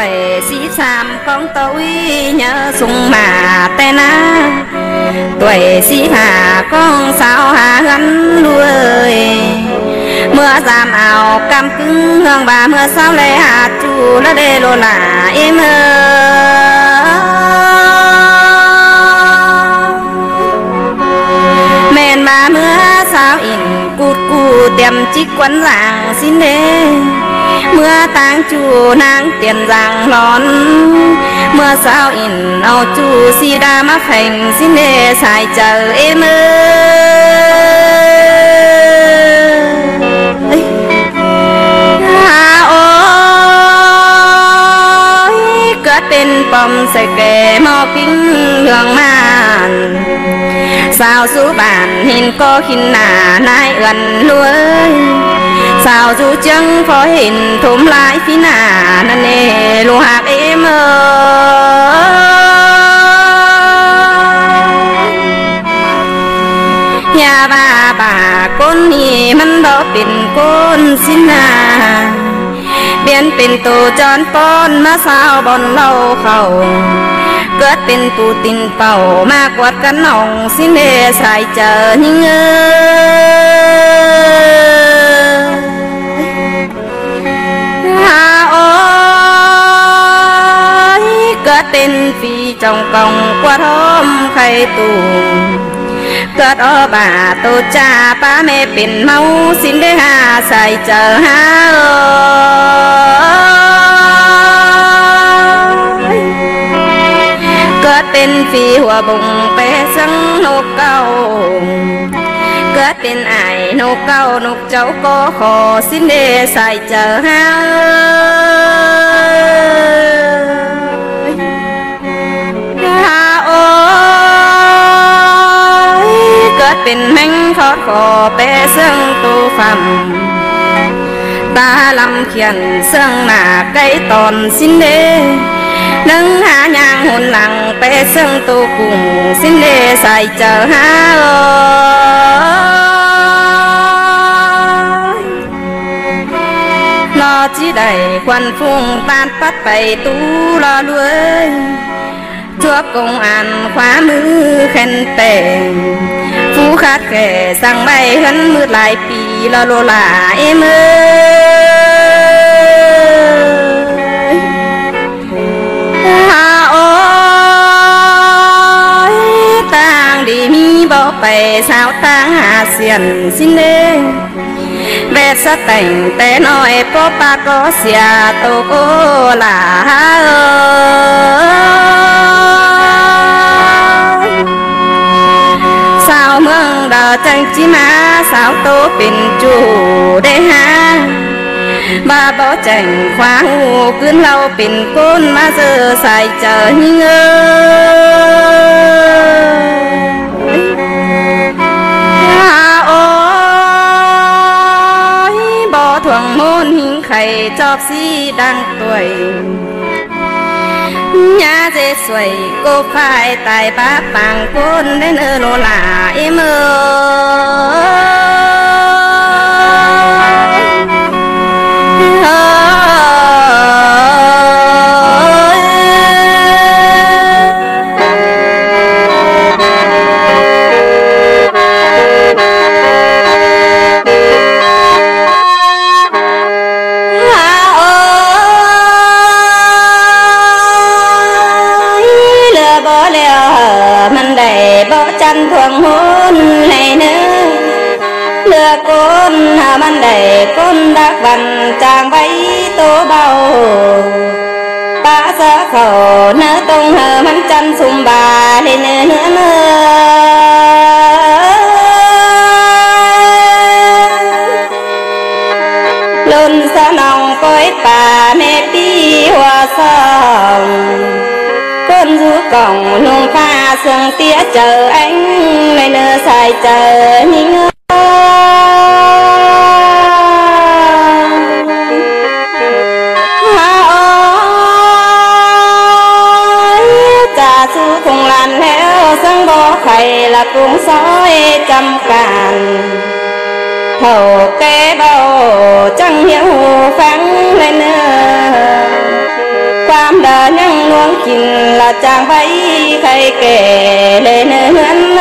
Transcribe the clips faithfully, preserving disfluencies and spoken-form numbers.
tuổi sĩ sam con tôi nhớ sung mà tên á tuổi sĩ hà con sao hà gắn nuôi mưa giảm ảo cam cứng hương bà mưa sao lê hạt chu nó đê lô là em men bà mưa sao in cút cu tiệm chích quấn dạng xin đê mưa tang chu nang tiền giang lón mưa sao in ao chu si đa má phèn xin đê xài chờ em ơi ha ôi cất tên bom sẽ kề mò kính hương màn sao du bản hình có hình nà nai gần nuôi sao du chân phó hình thôm lại phía nà nà nề lùa hạc em ơi nhà bà bà con nhì mắn đó bình con xin à biến bình tổ tròn con mà sao bọn lâu khẩu cấtเป็นตูตินเป่ามากกว่ากันน้องสิเนใส่เจอหิงเอ้ฮาโอ้ยเกิดเป็นฟีจงกองกว่าท้อมไข่ตูเกิดอ้อบาตูจ่าป้าแม่เป็นเมาสินได้หาใส่เจอฮาเป็นฟีหัวบุงเปสังนกเก้าเกิดเป็นไอ้นกเก้านกเจ้าก็ขอสินเดใส่เจอฮาฮาโอ้ยเกิดเป็นแมงทอดขอเปสังตูฟัมตาลำเขียนเสื่องหน้าไก่ตอนสินเดนึงหาญางหุ่นหลังเปเสื่องตูกุ้งสินเดใส่เจอฮาโอยรอจีได้ควันฟุ้งตานปัดไปตู้รอด้วยชัวกงอันขวามือแขนเต่งฟูคาดแก่สั่งใบหันมืดหลายปีรอโลลาเอเมไปสาวตางหาเสียนสินเดเวสแต่งแต่น้อยปอปาก็เสียโตโกลาสาวเมืองดาวจังจิมาสาวโตเป็นจูได้หาบ้าบ่จังขวางหูขึ้นเราเป็นก้นมาเจอใส่เจอหิงเอ้ถ่วงมูลหิงไข่จอบสีดังตัวยาเจสวยกูพายตายป้าปังก้นได้เนอโลลาเอเมอจันทวงหุ่นให้เนื้อเลือก้นหามันได้ก้นดักวันจางไว้โตเบาป้าเสือเขาเนื้อตรงเหอมันจันสุ่มบาให้เนื้อเนื้อเมื่อลุนสะนองก้อยป่าแม่ปีหัวซองcon du cổng lùng pha sương tía chờ anh này nơ xài chờ nhìn ơi ha ơi trà su cùng làn heo sân bó khay là cùng sói trăm càn thầu kê bao chẳng hiểu phán lên nơ tam đà nhang luông chín là chàng vẫy khay kể lên hương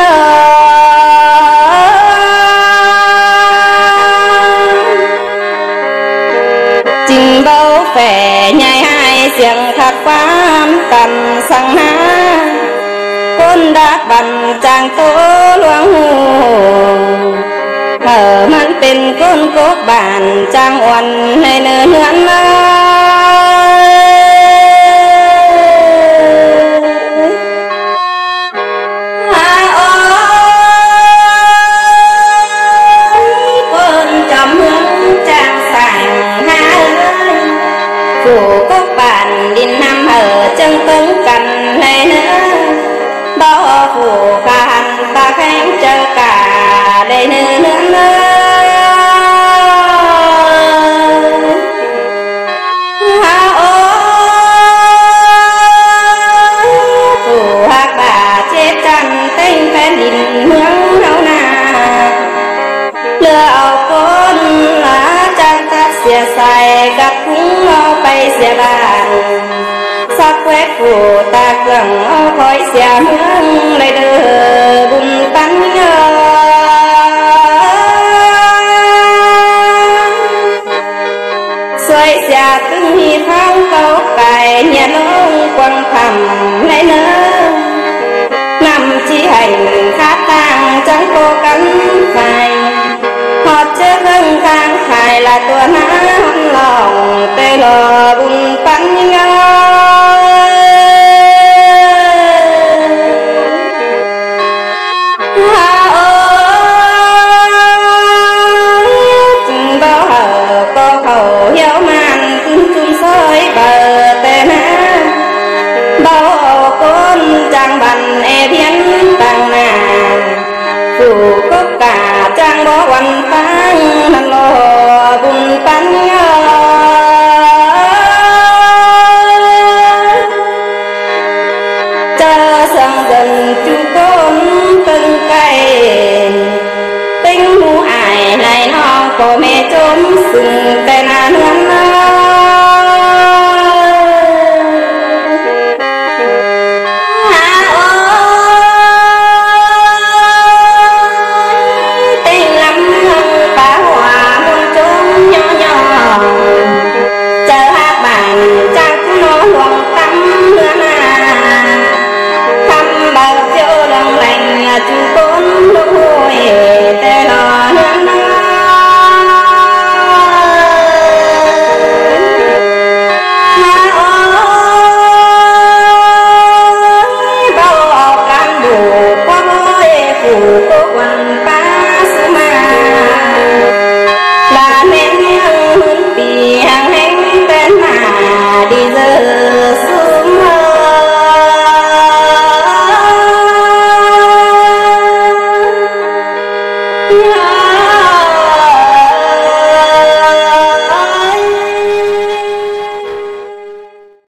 trình bao vẻ nhai hai xiềng thạc quán cầm sang há côn đã bằng chàng tố luông hù mở mắt tình côn cốt bản chàng uẩn lên hương phủ các bạn đi nằm ở chân tấn cành này nữa đó phủ khăn ta khen chờ cả đây nữa nữa ha ôi phủ hạc bà chết chân tên phen đình hướng đâu nà lừa ảo con lá chân ta xìa xài gặp cũng bay xe bàn sắc quét phủ ta gần khói xe hướng lại đưa bùn bắn xoay xe từng hi phong câu cài nhà lông quăng thầm lại nữa nằm chi hành khát tang chẳng cô cắn phải họ chết hơn khang khai là tua ná lòng tê lò bùn bắn nhau ha ơi chừng bao hờ có khẩu hiếu màn chung soi bờ tê ná bao con chẳng bằng e biến tăng nà dù có cả trang bó quanh tăng hẳn lò bùn bắn chờ sân dần chú con từng cây tính mu ải này nó có mẹ trốn sừng tên à nương